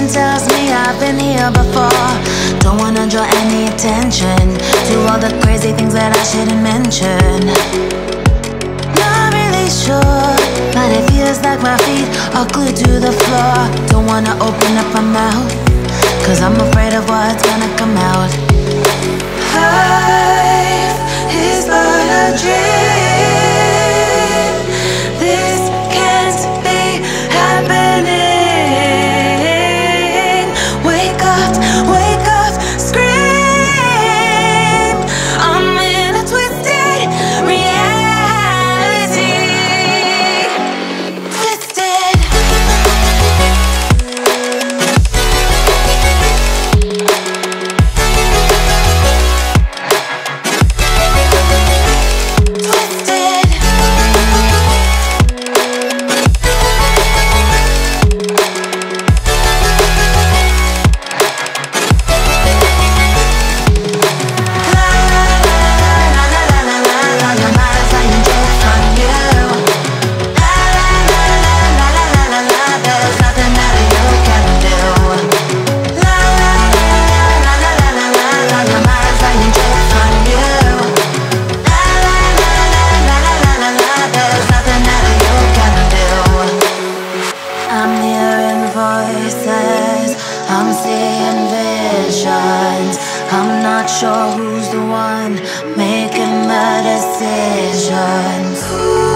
tells me I've been here before. Don't wanna draw any attention to all the crazy things that I shouldn't mention. Not really sure, but it feels like my feet are glued to the floor. Don't wanna open up my mouth, cause I'm afraid of what's gonna come out. Life is but a dream. This can't be happening. Wake up, scream. I'm in a twisted reality. Twisted. I'm seeing visions. I'm not sure who's the one making the decisions.